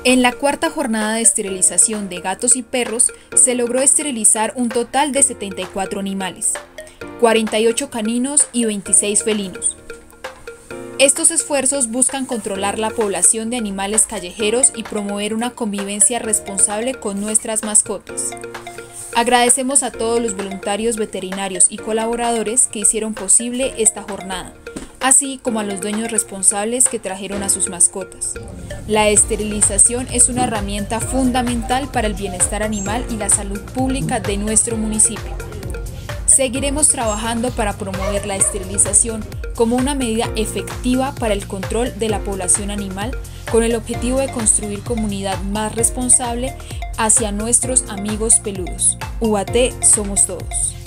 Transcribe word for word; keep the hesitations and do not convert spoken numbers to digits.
En la cuarta jornada de esterilización de gatos y perros, se logró esterilizar un total de setenta y cuatro animales, cuarenta y ocho caninos y veintiséis felinos. Estos esfuerzos buscan controlar la población de animales callejeros y promover una convivencia responsable con nuestras mascotas. Agradecemos a todos los voluntarios veterinarios y colaboradores que hicieron posible esta jornada, así como a los dueños responsables que trajeron a sus mascotas. La esterilización es una herramienta fundamental para el bienestar animal y la salud pública de nuestro municipio. Seguiremos trabajando para promover la esterilización como una medida efectiva para el control de la población animal, con el objetivo de construir comunidad más responsable hacia nuestros amigos peludos. U A T somos todos.